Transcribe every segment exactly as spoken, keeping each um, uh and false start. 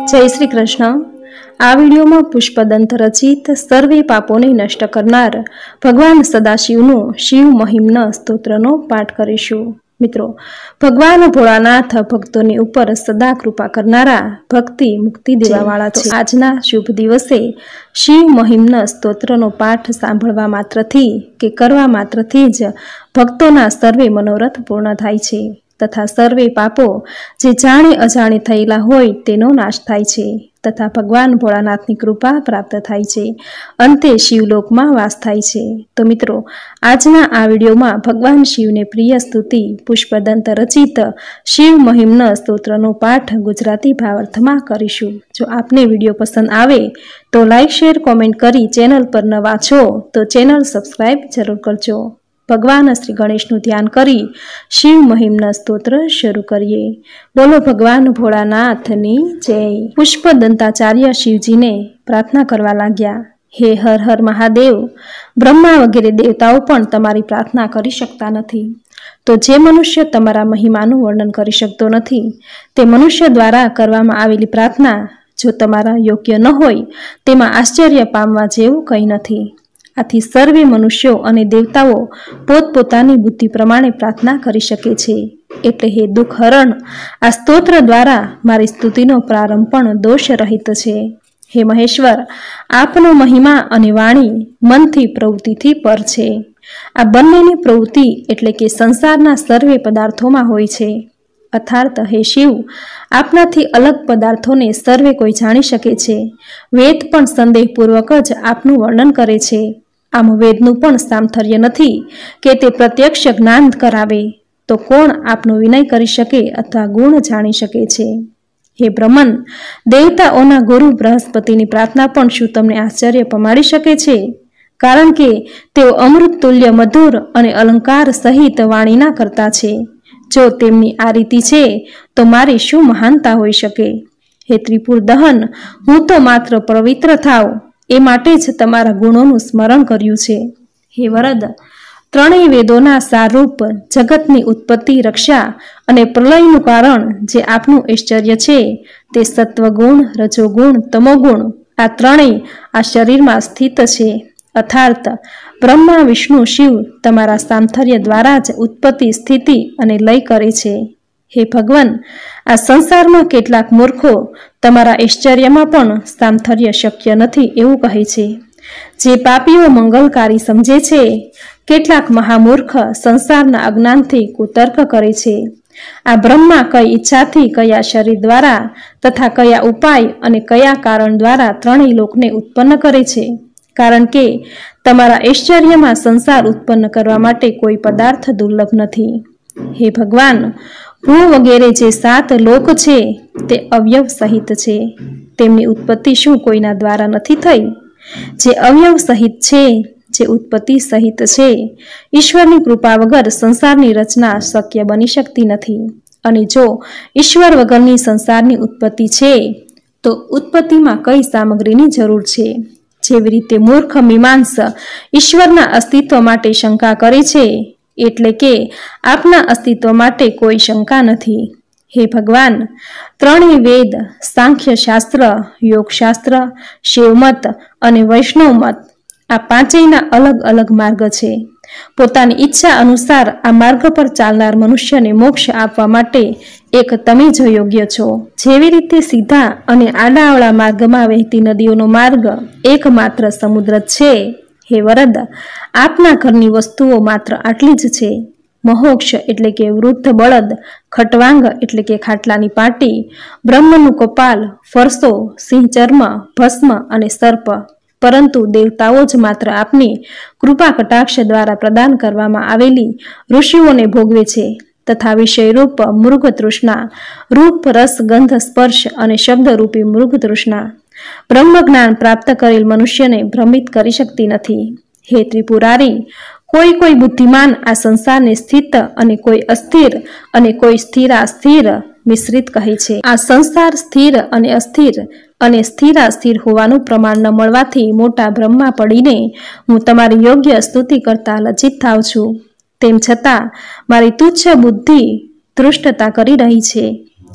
जय श्री कृष्ण। आ विडियो में पुष्पदंत रचित सर्वे पापों ने नष्ट करनार भगवान सदाशिवनो शिव महिमना स्तोत्रनो पाठ करीशुं। मित्रों, भगवान भोळानाथ भक्तों उपर सदा कृपा करनारा भक्ति मुक्ति देवावाळा छे। आजना शुभ दिवसे शिव महिमना स्तोत्रनो पाठ सांभळवा मात्रथी के करवा मात्रथी ज भक्तोना सर्वे मनोरथ पूर्ण थाय छे तथा सर्वे पापो जे जाणे अजाणे थयेला होय तेनो नाश थाय छे तथा भगवान भोळानाथनी कृपा प्राप्त थाय छे। अंते शिवलोक में वास थाय छे। तो मित्रों, आजना आ विडियो में भगवान शिवने प्रिय स्तुति पुष्पदंत रचित शिव महिमना स्तोत्रनो पाठ गुजराती भावार्थ में करीशुं। जो आपने विडियो पसंद आवे तो लाइक शेर कॉमेंट करी चेनल पर नवा छो तो चेनल सब्सक्राइब जरूर करजो। भगवान श्री गणेश नु ध्यान करी शिव महिमना स्तोत्र शुरू करिए। बोलो भगवान भोळानाथनी जय। पुष्पदंताचार्य शिवजी ने प्रार्थना करवा लाग्या, हे हर हर महादेव, ब्रह्मा वगैरे देवताओं पण तमारी प्रार्थना करी शकता नथी, तो जे मनुष्य तमारा महिमानु वर्णन करी शकतो नथी ते मनुष्य द्वारा करवामां आवेली प्रार्थना जो तमारा योग्य न होय तेमां आश्चर्य पामवा जेवुं कंई नथी। आथी सर्वे मनुष्यों अने देवताओं पोतपोतानी बुद्धि प्रमाणे प्रार्थना करी शके छे। एटले हे दुख हरण आ स्तोत्र द्वारा मारी स्तुतिनो प्रारंभ पण दोष रहित छे। हे महेश्वर, आपनो महिमा अने वाणी मनथी प्रवृत्तिथी पर छे। आ बंनेनी प्रवृत्ति एटले के संसारना सर्वे पदार्थोमां होय छे। अर्थात हे शिव, आपनाथी अलग पदार्थों ने सर्वे कोई जाणी शके छे। वेद पण संदेहपूर्वक ज आपनुं वर्णन करे छे। आम वेदनुं पण सामर्थ्य नथी के ते प्रत्यक्ष ज्ञान करावे, तो कोण आपनो विनय करी शके अथवा गुण जाणी शके छे। हे ब्रह्मन, देवताओना गुरु बृहस्पतिनी प्रार्थना पण शुं तमने आश्चर्य पमाड़ी शके छे? कारण के तेओ अमृत तुल्य मधुर अने अलंकार सहित वाणीना करता छे। जो तेमनी आ रीति छे तो मारी शुं महानता होई शके। हे त्रिपुर दहन, हूँ तो मात्र पवित्र थाव ए माटे ज तमारा गुणोनुं स्मरण कर्युं छे। हे वरद, त्रणेय वेदोना सारूप जगतनी उत्पत्ति, रक्षा अने प्रलयनुं कारण जे आपनुं ऐश्वर्य छे ते सत्वगुण, रजोगुण, तमोगुण आ त्रणेय आ शरीरमां स्थित छे। अर्थात ब्रह्मा, विष्णु, शिव तमारा सामर्थ्य द्वारा ज उत्पत्ति, स्थिति अने लय करे छे। हे भगवान, आ संसार में केटलाक मूर्खो तमारा ऐश्वर्य में पण सामर्थ्य शक्य नथी एवुं कहे छे। जे पापीओ मंगलकारी समझे छे, केटलाक महामूर्ख संसारना अज्ञानथी कुतर्क करे छे। आ ब्रह्मा कई इच्छाथी कया शरीर द्वारा तथा कया उपाय अने कया कारण द्वारा त्रणेय लोकने उत्पन्न करे छे। कारण के तमारा ऐश्वर्य में संसार उत्पन्न करवा माटे कोई पदार्थ दुर्लभ नथी। हे भगवान, भू वगैरे जे सात लोक छे ते अवयव सहित छे, तेमनी उत्पत्ति शुं कोईना द्वारा नथी थई? जे अवयव सहित छे, जे उत्पत्ति सहित छे, ईश्वरनी कृपा वगर संसारनी रचना शक्य बनी शकती नथी। अने जो ईश्वर वगरनी संसारनी उत्पत्ति छे तो उत्पत्ति में कई सामग्रीनी जरूर छे। जेवी रीते मूर्ख मीमांस ईश्वरना अस्तित्व माटे शंका करे छे, एटले के आपना अस्तित्व माटे कोई शंका नथी। हे भगवान, त्रणेय वेद, सांख्य शास्त्र, योग शास्त्र, शिवमत अने वैष्णव मत आ पांचेयना अलग अलग मार्ग छे। पोतानी इच्छा अनुसार आ मार्ग पर चालनार मनुष्यने मोक्ष आपवा माटे एक तमे ज योग्य छो। जेवी रीते सीधा अने आडाअवळा मार्गमां वहेती नदीओनो मार्ग एकमात्र समुद्र छे, हे वरद, आपना घरनी वस्तुओ मात्र आटली ज छे। मोहोक्ष एटले के वृद्ध बळद, खटवांग एटले के खाटलानी पाटी, ब्रह्मनु कपाल, फरसो, सिंह चर्म, भस्म अने सर्प, परंतु देवताओ ज मात्र आपनी कृपा कटाक्ष द्वारा प्रदान करवामां आवेली ऋषिओने भोगवे छे तथा विषय रूप मृग तृष्णा, रूप, रस, गंध, स्पर्श अने शब्द रूपी मृग तृष्णा ब्रह्म ज्ञान प्राप्त करेल मनुष्य ने भ्रमित करी शकती नथी। हे त्रिपुरारी, कोई कोई बुद्धिमान आ संसार ने स्थित अने कोई अस्थिर अने कोई स्थिरास्थिर मिश्रित कहे छे। आ संसार स्थिर अने अस्थिर अने स्थिरास्थिर होवानुं प्रमाण न मळवाथी मोटा ब्रह्मा पड़ीने हूँ तमारी योग्य स्तुति करता लज्जित थाव छुं। तेम छतां मारी तुच्छ बुद्धि तृष्टता करी रही छे।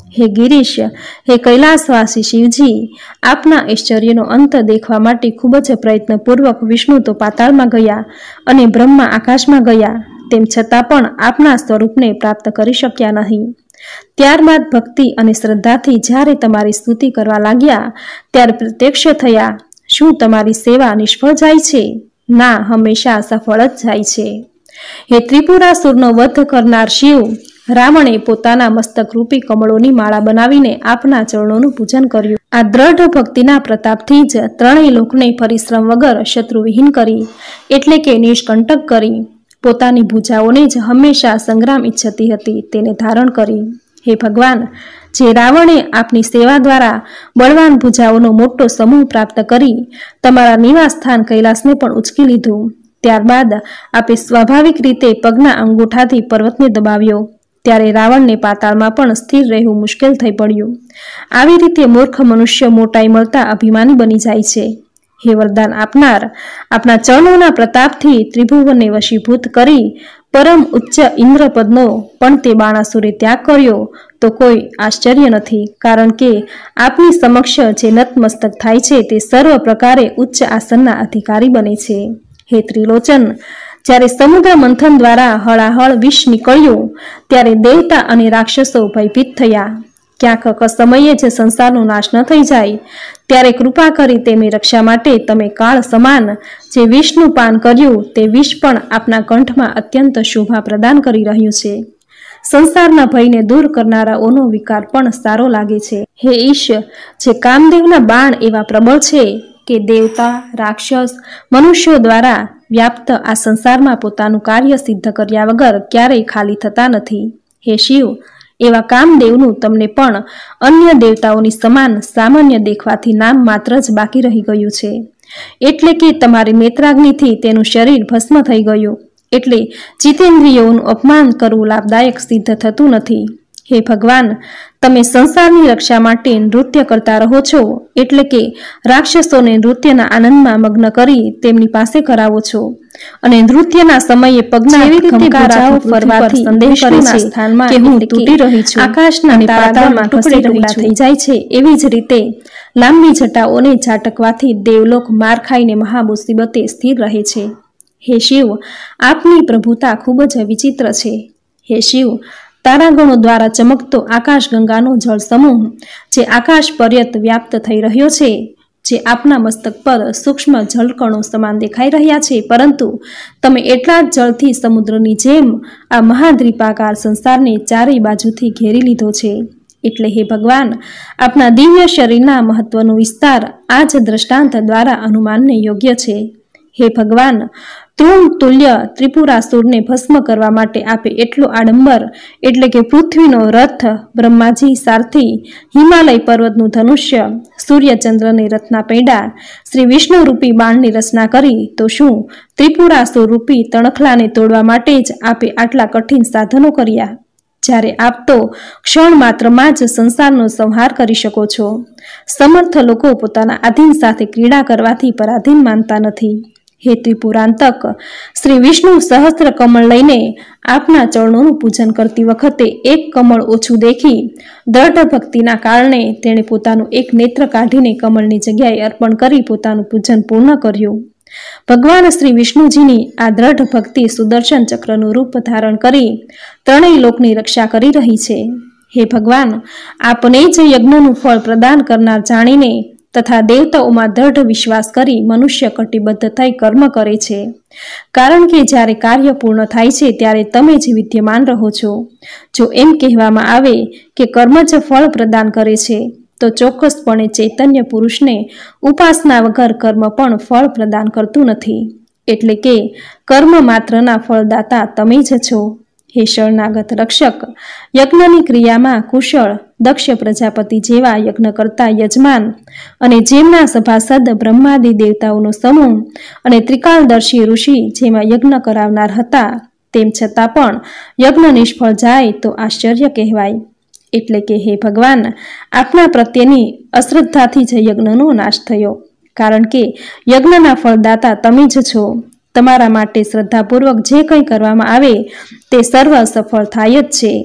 હે ગિરીશ, હે કૈલાસવાસી શિવજી, આપના ઐશ્વર્યનો અંત દેખવા માટે ખૂબ જ પ્રયત્નપૂર્વક વિષ્ણુ તો પાતાળમાં ગયા અને બ્રહ્મા આકાશમાં ગયા, તેમ છતાં પણ આપના સ્વરૂપને પ્રાપ્ત કરી શક્યા નહીં. ત્યારબાદ ભક્તિ અને શ્રદ્ધાથી જ્યારે તમારી સ્તુતિ કરવા લાગ્યા ત્યારે પ્રત્યક્ષ થયા. શું તમારી સેવા નિષ્ફળ જાય છે? ના, હંમેશા સફળ જ જાય છે. હે ત્રિપુરાસુરનો વધ કરનાર શિવ, રાવણે પોતાના મસ્તકરૂપી કમળોની માળા બનાવીને આપના ચરણોનું પૂજન કર્યું. આ દ્રઢ ભક્તિના પ્રતાપથી જ ત્રણેય લોકને પરિશ્રમ વગર શત્રુવિહીન કરી, એટલે કે નિષ્કંટક કરી. પોતાની ભુજાઓને જ હંમેશા સંગ્રામ ઈચ્છતી હતી તેને ધારણ કરી. હે ભગવાન, જે રાવણે આપની સેવા દ્વારા બળવાન ભુજાઓનો મોટો સમૂહ પ્રાપ્ત કરી તમારા નિવાસ સ્થાન કૈલાસને પણ ઉચકી લીધું, ત્યારબાદ આપે સ્વાભાવિક રીતે પગના અંગૂઠાથી પર્વતને દબાવ્યો, ત્યારે રાવણને પાતાળમાં પણ સ્થિર રહેવું મુશ્કેલ થઈ પડ્યું. આવી રીતે મૂર્ખ મનુષ્ય મોટાઈ મળતા અભિમાની બની જાય છે. હે વરદાન આપનાર, આપના ચરણોના પ્રતાપથી ત્રિભુવનને વશીભૂત કરી પરમ ઉચ્ચ ઇન્દ્રપદનો પણ તે બાણાસુરે ત્યાગ કર્યો તો કોઈ આશ્ચર્ય નથી, કારણ કે આપની સમક્ષ જે નતમસ્તક થાય છે તે સર્વ પ્રકારે ઉચ્ચ આસનના અધિકારી બને છે. હે ત્રિલોચન, જ્યારે સમુદ્ર મંથન દ્વારા હળાહળ વિષ નીકળ્યું ત્યારે દેવતા અને રાક્ષસો ભયભીત થયા. ક્યાંક સમયે જ સંસારનો નાશ ન થઈ જાય ત્યારે કૃપા કરી તેમની રક્ષા માટે તમે કાળ સમાન જે વિષનું પાન કર્યું તે વિષ પણ આપના કંઠમાં અત્યંત શોભા પ્રદાન કરી રહ્યું છે. સંસારના ભયને દૂર કરનારાઓનો વિકાર પણ સારો લાગે છે. હે ઈશ, જે કામદેવના બાણ એવા પ્રબળ છે કે દેવતા, રાક્ષસ, મનુષ્યો દ્વારા વ્યાપ્ત આ સંસારમાં પોતાનું કાર્ય સિદ્ધ કર્યા વગર ક્યારેય ખાલી થતા નથી. હે શિવ, એવા કામદેવનું તમને પણ અન્ય દેવતાઓની સમાન સામાન્ય દેખવાથી નામ માત્ર જ બાકી રહી ગયું છે. એટલે કે તમારી નેત્રાગ્નિથી તેનું શરીર ભસ્મ થઈ ગયું. એટલે જીતેન્દ્રિયોનું અપમાન કરવું લાભદાયક સિદ્ધ થતું નથી. હે ભગવાન, તમે સંસારની રક્ષા માટે નૃત્ય કરતા રહો છો, એટલે કે રાક્ષસોને નૃત્યના આનંદમાં મગ્ન કરી તેમની પાસે કરાવો છો અને નૃત્યના સમયે પગના એવી રીતે ભુજાઓ ફરવાથી સંદેશ કરે છે કે હું તૂટી રહી છું, આકાશના અને પાતાળમાં ટુકડે ટુકડા થઈ જાય છે. એવી જ રીતે લાંબી જટાઓને ઝાટકવાથી દેવલોક માર ખાઈને મહા મુસીબતે સ્થિર રહે છે. હે શિવ, આપની પ્રભુતા ખૂબ જ વિચિત્ર છે. હે શિવ, તારાગણો દ્વારા ચમકતો આકાશ ગંગાનો જળ સમૂહ જે આકાશ પર્યંત વ્યાપ્ત થઈ રહ્યો છે, જે આપના મસ્તક પર સૂક્ષ્મ જળકણો સમાન દેખાઈ રહ્યા છે, પરંતુ તમે એટલા જ જળથી સમુદ્રની જેમ આ મહાદ્વીપાકાર સંસારને ચારેય બાજુથી ઘેરી લીધો છે. એટલે હે ભગવાન, આપના દિવ્ય શરીરના મહત્વનો વિસ્તાર આ જ દ્રષ્ટાંત દ્વારા અનુમાનને યોગ્ય છે. હે ભગવાન, તૃણ તુલ્ય ત્રિપુરાસુરને ભસ્મ કરવા માટે આપે એટલો આડંબર, એટલે કે પૃથ્વીનો રથ, બ્રહ્માજી સારથી, હિમાલય પર્વતનું ધનુષ્ય, સૂર્યચંદ્રને રથના પૈડા, શ્રી વિષ્ણુ રૂપી બાણની રચના કરી, તો શું ત્રિપુરાસુર રૂપી તણખલાને તોડવા માટે જ આપે આટલા કઠિન સાધનો કર્યા, જ્યારે આપ તો ક્ષણ માત્રમાં જ સંસારનો સંહાર કરી શકો છો. સમર્થ લોકો પોતાના આધીન સાથે ક્રીડા કરવાથી પરાધીન માનતા નથી. હે ત્રિપુરાંતક, શ્રી વિષ્ણુ સહસ્ત્ર કમળ લઈને આપના ચરણોનું પૂજન કરતી વખતે એક કમળ ઓછું દેખી દ્રઢ ભક્તિના કારણે તેણે પોતાનું એક નેત્ર કાઢીને કમળની જગ્યાએ અર્પણ કરી પોતાનું પૂજન પૂર્ણ કર્યું. ભગવાન શ્રી વિષ્ણુજીની આ દ્રઢ ભક્તિ સુદર્શન ચક્રનું રૂપ ધારણ કરી ત્રણેય લોકની રક્ષા કરી રહી છે. હે ભગવાન, આપને જ યજ્ઞનું ફળ પ્રદાન કરનાર જાણીને તથા દેવતાઓમાં દ્રઢ વિશ્વાસ કરી મનુષ્ય કટિબદ્ધ થઈ કર્મ કરે છે, કારણ કે જ્યારે કાર્ય પૂર્ણ થાય છે ત્યારે તમે જ વિદ્યમાન રહો છો. જો એમ કહેવામાં આવે કે કર્મ જ ફળ પ્રદાન કરે છે, તો ચોક્કસપણે ચૈતન્ય પુરુષને ઉપાસના વગર કર્મ પણ ફળ પ્રદાન કરતું નથી. એટલે કે કર્મ માત્રના ફળદાતા તમે જ છો. હે શરણાગત રક્ષક, યજ્ઞની ક્રિયામાં કુશળ દક્ષ પ્રજાપતિ જેવા યજ્ઞ કરતા યજમાન અને જેમના સભાસદ બ્રહ્માદિ દેવતાઓનો સમૂહ અને ત્રિકાળદર્શી ઋષિ જેમાં યજ્ઞ કરાવનાર હતા, તેમ છતાં પણ યજ્ઞ નિષ્ફળ જાય તો આશ્ચર્ય કહેવાય. એટલે કે હે ભગવાન, આપના પ્રત્યેની અશ્રદ્ધાથી જ યજ્ઞનો નાશ થયો, કારણ કે યજ્ઞના ફળદાતા તમે જ છો. તમારા માટે શ્રદ્ધાપૂર્વક જે કંઈ કરવામાં આવે તે સર્વ સફળ થાય જ છે.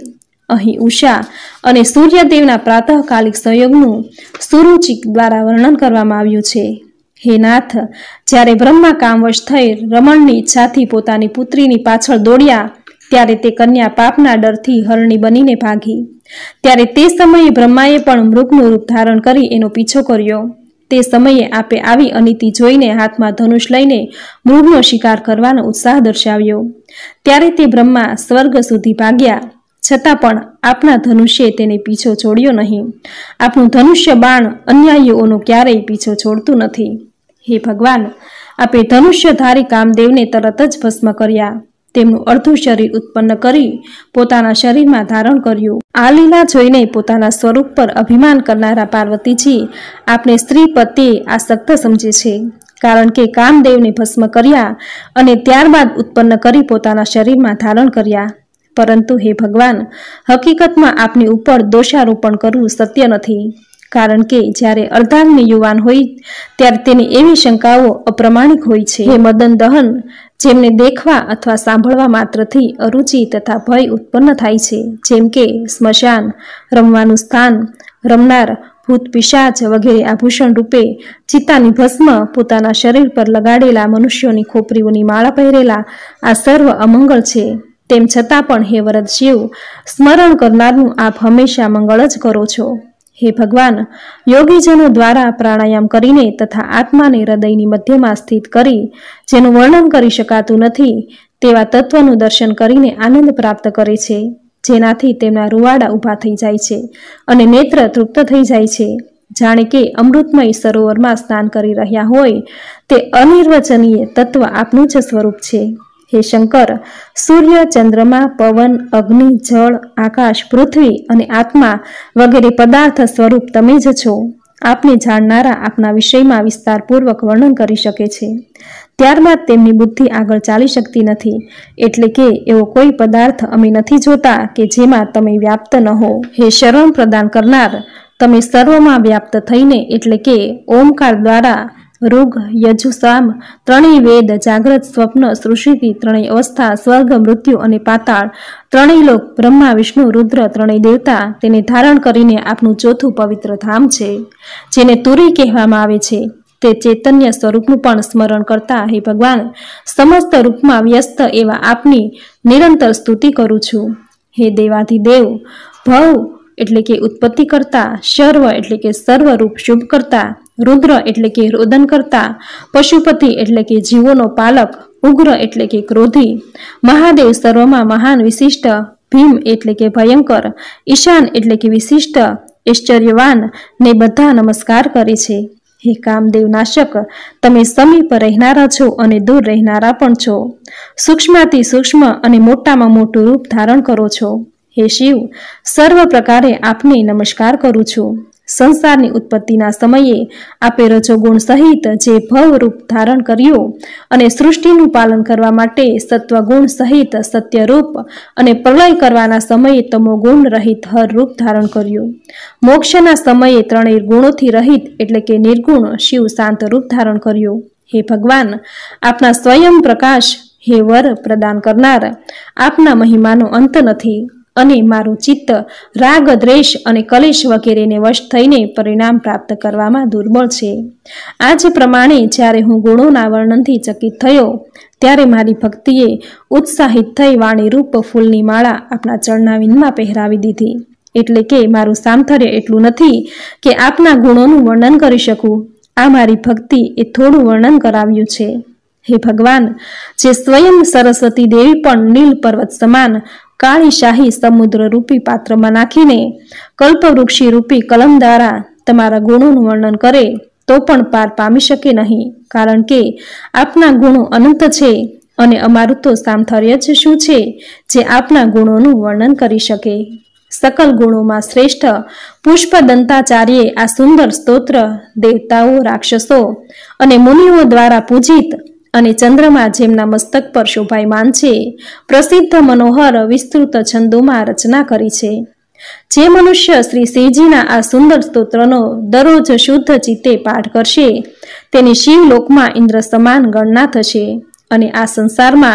અહીં ઉષા અને સૂર્યદેવના પ્રાતઃકાલિક સંયોગનું સુરુચિક દ્વારા વર્ણન કરવામાં આવ્યું છે. હે નાથ, જ્યારે બ્રહ્મા કામવશ થઈ રમણની ઈચ્છાથી પોતાની પુત્રીની પાછળ દોડ્યા ત્યારે તે કન્યા પાપના ડરથી હરણી બનીને ભાગી. ત્યારે તે સમયે બ્રહ્માએ પણ મૃગનું રૂપ ધારણ કરી એનો પીછો કર્યો. તે સમયે આપે આવી અનીતિ જોઈને હાથમાં ધનુષ લઈને મૃગનો શિકાર કરવાનો ઉત્સાહ દર્શાવ્યો. ત્યારે તે બ્રહ્મા સ્વર્ગ સુધી ભાગ્યા, છતાં પણ આપના ધનુષ્યે તેને પીછો છોડ્યો નહીં. આપનું ધનુષ્ય બાણ અન્યાયીઓનો ક્યારેય પીછો છોડતું નથી. હે ભગવાન, આપે ધનુષ્યધારી કામદેવને તરત જ ભસ્મ કર્યા. તેમનું અડધું શરીર ઉત્પન્ન કરી પોતાના શરીરમાં ધારણ કર્યું. આ લીલા જોઈને પોતાના સ્વરૂપ પર અભિમાન કરનારા પાર્વતીજી આપને સ્ત્રી પ્રત્યે આસક્ત સમજે છે, કારણ કે કામદેવને ભસ્મ કર્યા અને ત્યારબાદ ઉત્પન્ન કરી પોતાના શરીરમાં ધારણ કર્યા. પરંતુ હે ભગવાન, હકીકતમાં આપની ઉપર દોષારોપણ કરવું સત્ય નથી, કારણ કે જ્યારે અર્ધાંગની યુવાન હોય ત્યારે તેની એવી શંકાઓ અપ્રમાણિક હોય છે. હે મદન દહન, જેમને દેખવા અથવા સાંભળવા માત્રથી અરુચિ તથા ભય ઉત્પન્ન થાય છે, જેમ કે સ્મશાન, રમવાનું સ્થાન, રમનાર, ભૂત પિશાચ વગેરે આભૂષણ રૂપે ચિત્તાની ભસ્મ, પોતાના શરીર પર લગાડેલા મનુષ્યોની ખોપરીઓની માળા પહેરેલા આ સર્વ અમંગળ છે. તેમ છતાં પણ હે વરદ શિવ, સ્મરણ કરનારનું આપ હંમેશા મંગળ જ કરો છો. હે ભગવાન, યોગીજનો દ્વારા પ્રાણાયામ કરીને તથા આત્માને હૃદયની મધ્યમાં સ્થિત કરી જેનું વર્ણન કરી શકાતું નથી તેવા તત્વનું દર્શન કરીને આનંદ પ્રાપ્ત કરે છે, જેનાથી તેમના રૂવાડા ઊભા થઈ જાય છે અને નેત્ર તૃપ્ત થઈ જાય છે, જાણે કે અમૃતમય સરોવરમાં સ્નાન કરી રહ્યા હોય. તે અનિર્વચનીય તત્વ આપનું જ સ્વરૂપ છે. હે શંકર, સૂર્ય, ચંદ્રમા, પવન, અગ્નિ, જળ, આકાશ, પૃથ્વી અને આત્મા વગેરે પદાર્થ સ્વરૂપ તમે જ છો. આપને જાણનારા આપના વિષયમાં વિસ્તારપૂર્વક વર્ણન કરી શકે છે, ત્યારબાદ તેમની બુદ્ધિ આગળ ચાલી શકતી નથી. એટલે કે એવો કોઈ પદાર્થ અમે નથી જોતા કે જેમાં તમે વ્યાપ્ત ન હો. હે શરણ પ્રદાન કરનાર, તમે સર્વમાં વ્યાપ્ત થઈને એટલે કે ઓમકાર દ્વારા ઋગ, યજુ, સામ ત્રણેય વેદ, જાગ્રત, સ્વપ્ન, સૃષ્ટિ ત્રણેય અવસ્થા, સ્વર્ગ, મૃત્યુ અને પાતાળ ત્રણેય લોક, બ્રહ્મા, વિષ્ણુ, રુદ્ર ત્રણેય દેવતા તેને ધારણ કરીને આપનું ચોથું પવિત્ર ધામ છે, જેને તુરી કહેવામાં આવે છે. તે ચૈતન્ય સ્વરૂપનું પણ સ્મરણ કરતા હે ભગવાન, સમસ્ત રૂપમાં વ્યસ્ત એવા આપની નિરંતર સ્તુતિ કરું છું. હે દેવાધિદેવ, ભવ એટલે કે ઉત્પત્તિ કરતા, શર્વ એટલે કે સર્વરૂપ શુભ કરતા, રુદ્ર એટલે કે રોદન કરતા, પશુપતિ એટલે કે જીવોનો પાલક, ઉગ્ર એટલે કે ક્રોધી, મહાદેવ સર્વમાં મહાન વિશિષ્ટ, ભીમ એટલે કે ભયંકર, ઈશાન એટલે કે વિશિષ્ટ, ઐશ્વર્યવાન ને બધા નમસ્કાર કરે છે. હે કામદેવ નાશક, તમે સમીપ રહેનારા છો અને દૂર રહેનારા પણ છો. સૂક્ષ્માતિ સૂક્ષ્મ અને મોટામાં મોટું રૂપ ધારણ કરો છો. હે શિવ, સર્વ પ્રકારે આપને નમસ્કાર કરું છું. સંસારની ઉત્પત્તિના સમયે આપે રજોગુણ સહિત જે ભવ રૂપ ધારણ કર્યું અને સૃષ્ટિનું પાલન કરવા માટે સત્વગુણ સહિત સત્ય રૂપ અને પ્રલય કરવાના સમયે તમો ગુણ રહિત હર રૂપ ધારણ કર્યું. મોક્ષના સમયે ત્રણેય ગુણોથી રહિત એટલે કે નિર્ગુણ શિવ શાંત રૂપ ધારણ કર્યું. હે ભગવાન, આપના સ્વયં પ્રકાશ, હે વર પ્રદાન કરનાર, આપના મહિમાનો અંત નથી અને મારું ચિત્ત રાગ, દ્વેષ અને કલેશ વગેરેને વશ થઈને પરિણામ પ્રાપ્ત કરવામાં દુર્બળ છે. આ જ પ્રમાણે જ્યારે હું ગુણોના વર્ણનથી ચકિત થયો ત્યારે મારી ભક્તિએ ઉત્સાહિત થઈ વાણી રૂપ ફૂલની માળા આપના ચરણાવિંદમાં પહેરાવી દીધી. એટલે કે મારું સામથર્ય એટલું નથી કે આપના ગુણોનું વર્ણન કરી શકું. આ મારી ભક્તિ એ થોડું વર્ણન કરાવ્યું છે. હે ભગવાન, જે સ્વયં સરસ્વતી દેવી પણ નીલ પર્વત સમાન કાળી શાહી સમુદ્ર રૂપી પાત્રમાં નાખીને કલ્પવૃક્ષી રૂપી કલમ દ્વારા તમારા ગુણોનું વર્ણન કરે તો પણ પાર પામી શકે નહીં, કારણ કે આપના ગુણો અનંત છે અને અમારું તો સામથર્ય જ શું છે જે આપના ગુણોનું વર્ણન કરી શકે. સકલ ગુણોમાં શ્રેષ્ઠ પુષ્પદંતાચાર્યે આ સુંદર સ્તોત્ર દેવતાઓ, રાક્ષસો અને મુનિઓ દ્વારા પૂજિત અને ચંદ્રમા જેમના મસ્તક પર શોભાયમાન છે પ્રસિદ્ધ મનોહર વિસ્તૃત છંદોમાં રચના કરી છે. જે મનુષ્ય શ્રી શ્રીજીના આ સુંદર સ્તોત્રનો દરરોજ શુદ્ધ ચિત્તે પાઠ કરશે તેની શિવલોકમાં ઇન્દ્ર સમાન ગણના થશે અને આ સંસારમાં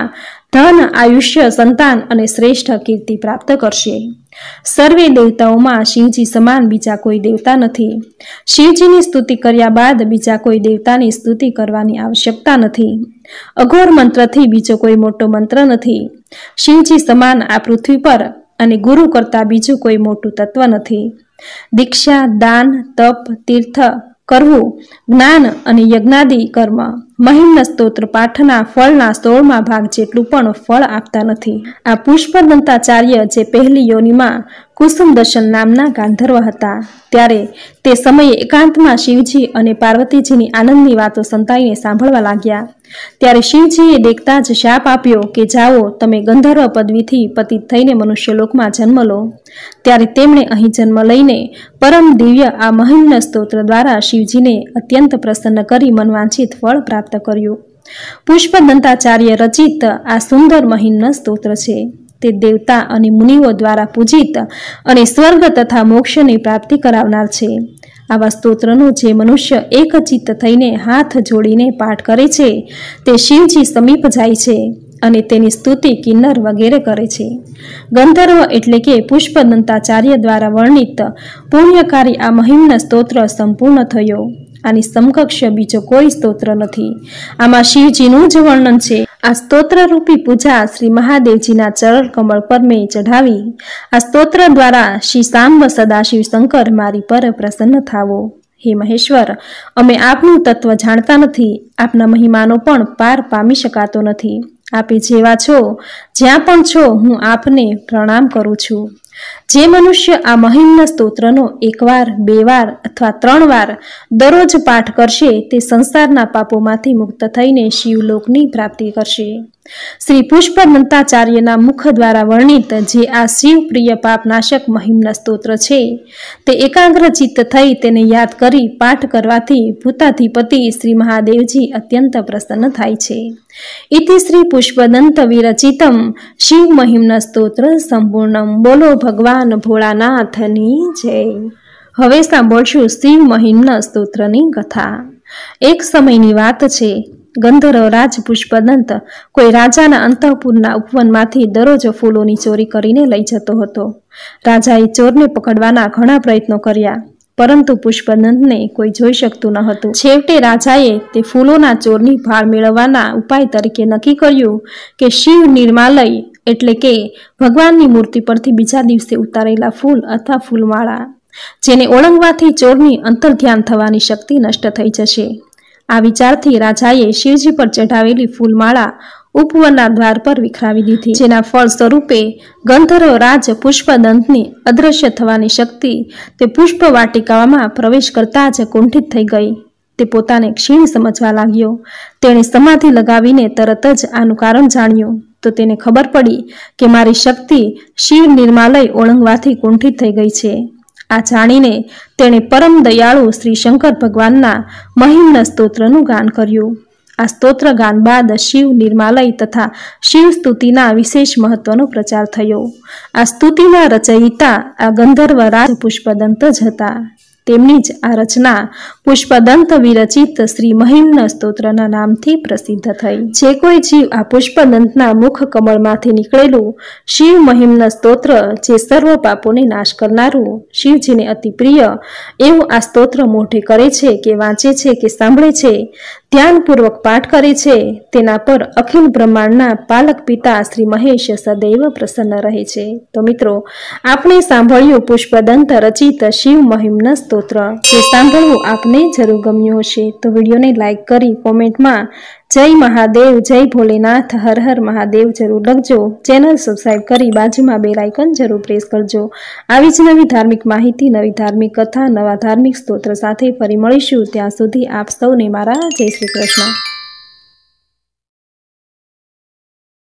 ધન, આયુષ્ય, સંતાન અને શ્રેષ્ઠ કીર્તિ પ્રાપ્ત કરશે। સર્વે દેવતાઓમાં શિવજી સમાન બીજા કોઈ દેવતા નથી। શિવજીની સ્તુતિ કર્યા બાદ બીજા કોઈ દેવતાની સ્તુતિ કરવાની આવશ્યકતા નથી। અઘોર મંત્રથી બીજો કોઈ મોટો મંત્ર નથી। શિવજી સમાન આ પૃથ્વી પર અને ગુરુ કરતા બીજું કોઈ મોટું તત્વ નથી। દીક્ષા, દાન, તપ, તીર્થ કરવું, જ્ઞાન અને યજ્ઞાદિ કર્મ મહિમ્ન સ્તોત્ર પાઠના ફળના સોળમા ભાગ જેટલું પણ ફળ આપતા નથી। આ પુષ્પદંતાચાર્ય જે પહેલી યોનિમાં કુસુમદશન નામના ગાંધર્વ હતા, ત્યારે તે સમયે એકાંતમાં શિવજી અને પાર્વતીજીની આનંદની વાતો સંતાઈને સાંભળવા લાગ્યા। ત્યારે શિવજીએ દેખતા જ શાપ આપ્યો કે જાઓ, તમે ગંધર્વ પદવીથી પતિત થઈને મનુષ્યલોકમાં જન્મ લો। ત્યારે તેમણે અહીં જન્મ લઈને પરમ દિવ્ય આ મહિમ્ન સ્તોત્ર દ્વારા શિવજીને અત્યંત પ્રસન્ન કરી મનવાંછિત ફળ પ્રાપ્ત કર્યું। પુષ્પદંતાચાર્ય રચિત આ સુંદર મહિમ્ન સ્તોત્ર છે તે દેવતા અને મુનિઓ દ્વારા પૂજિત અને સ્વર્ગ તથા મોક્ષની પ્રાપ્તિ કરાવનાર છે। આવા સ્તોત્રનો જે મનુષ્ય એકચિત્ત થઈને હાથ જોડીને પાઠ કરે છે તે શિવજી સમીપ જાય છે અને તેની સ્તુતિ કિન્નર વગેરે કરે છે। ગંધર્વ એટલે કે પુષ્પદંતાચાર્ય દ્વારા વર્ણિત પુણ્યકારી આ મહિમ્ન સ્તોત્ર સંપૂર્ણ થયો। આની સમકક્ષ બીજો કોઈ સ્તોત્ર નથી। આમાં શિવજીનું જ વર્ણન છે। આ સ્તોત્ર રૂપી પૂજા શ્રી મહાદેવજીના ચરણ કમળ પર મેં ચઢાવી। આ સ્તોત્ર દ્વારા શ્રી સાંબ સદાશિવ શંકર મારી પર પ્રસન્ન થાવો। હે મહેશ્વર, અમે આપનું તત્વ જાણતા નથી, આપના મહિમાનો પણ પાર પામી શકાતો નથી। આપે જેવા છો, જ્યાં પણ છો, હું આપને પ્રણામ કરું છું। જે મનુષ્ય આ મહિમ્ન સ્તોત્રનો એકવાર, બે વાર અથવા ત્રણ વાર દરરોજ પાઠ કરશે તે સંસારના પાપોમાંથી મુક્ત થઈને શિવલોકની પ્રાપ્તિ કરશે। શ્રી પુષ્પદંતાચાર્યના મુખ દ્વારા વર્ણિત જે આ શિવપ્રિય પાપનાશક મહિમ્ન સ્તોત્ર છે તે એકાગ્ર ચિત્ત થઈ તેને યાદ કરી પાઠ કરવાથી ભૂતાધિપતિ શ્રી મહાદેવજી અત્યંત પ્રસન્ન થાય છે। ઇતિ શ્રી પુષ્પદંત વિરચિતમ શિવ મહિમ્ન સ્તોત્ર સંપૂર્ણમ। બોલો ભગવાન ભોળાનાથની જય। હવે સાંભળશું શિવ મહિમ્ન સ્તોત્રની કથા। એક સમયની વાત છે, ગંધર્વ રાજ પુષ્પદંત કોઈ રાજાના અંતઃપુરના ઉપવનમાંથી દરરોજ ફૂલોની ચોરી કરીને લઈ જતો હતો। રાજાએ ચોરને પકડવાના ઘણા પ્રયત્નો કર્યા, પરંતુ પુષ્પદંતને કોઈ જોઈ શકતું ન હતું। છેવટે રાજાએ તે ફૂલોના ચોરની ભાળ મેળવવાના ઉપાય તરીકે નક્કી કર્યું કે શિવ નિર્માલય એટલે કે ભગવાનની મૂર્તિ પરથી બીજા દિવસે ઉતારેલા ફૂલ અથવા ફૂલમાળા જેને ઓળંગવાથી ચોરની અંતર્ધ્યાન થવાની શક્તિ નષ્ટ થઈ જશે। આ વિચારથી રાજાએ શિવજી પર ચઢાવેલી ફૂલમાળા ઉપવનના દ્વાર પર વિખરાવી દીધી, જેના ફળ સ્વરૂપે ગંધર્વ રાજ પુષ્પદંતની અદ્રશ્ય થવાની શક્તિ તે પુષ્પ વાટિકામાં પ્રવેશ કરતા જ કુંઠિત થઈ ગઈ। તે પોતાને ક્ષીણ સમજવા લાગ્યો। તેણે સમાધિ લગાવીને તરત જ આનું કારણ જાણ્યું તો તેને ખબર પડી કે મારી શક્તિ શિવ નિર્માલય ઓળંગવાથી કુંઠિત થઈ ગઈ છે। આ જાણીને તેણે પરમ દયાળુ શ્રી શંકર ભગવાનના મહિમ્ન સ્તોત્રનું ગાન કર્યું। આ સ્તોત્ર ગાન બાદ શિવ નિર્માલય તથા શિવ સ્તુતિના વિશેષ મહત્વનો પ્રચાર થયો। આ સ્તુતિના રચયિતા આ ગંધર્વ રાજ પુષ્પદંત જ હતા। તેમની જ આ રચના પુષ્પદંત વિરચિત શ્રી મહિમ્ન સ્તોત્રના નામથી પ્રસિદ્ધ થઈ। જે કોઈ જીવ આ પુષ્પદંતના મુખ કમળમાંથી નીકળેલું શિવ મહિમ્ન સ્તોત્ર જે સર્વ પાપોને નાશ કરનારું, શિવજીને અતિ પ્રિય એવું આ સ્તોત્ર મોઢે કરે છે કે વાંચે છે કે સાંભળે છે, ધ્યાનપૂર્વક પાઠ કરે છે, તેના પર અખિલ બ્રહ્માંડના પાલક પિતા શ્રી મહેશ સદૈવ પ્રસન્ન રહે છે। તો મિત્રો, આપણે સાંભળ્યું પુષ્પદંત રચિત શિવ મહિમ્ન સ્તોત્ર। જે સાંભળવું આપને જરૂર ગમ્યું હશે તો વિડીયોને લાઈક કરી કોમેન્ટમાં જય મહાદેવ, જય ભોલેનાથ, હર હર મહાદેવ જરૂર લખજો। ચેનલ સબસ્ક્રાઈબ કરી બાજુમાં બેલ આઇકન જરૂર પ્રેસ કરજો। આવી જ નવી ધાર્મિક માહિતી, નવી ધાર્મિક કથા, નવા ધાર્મિક સ્તોત્ર સાથે ફરી મળીશું। ત્યાં સુધી આપ સૌને મારા જય શ્રી કૃષ્ણ।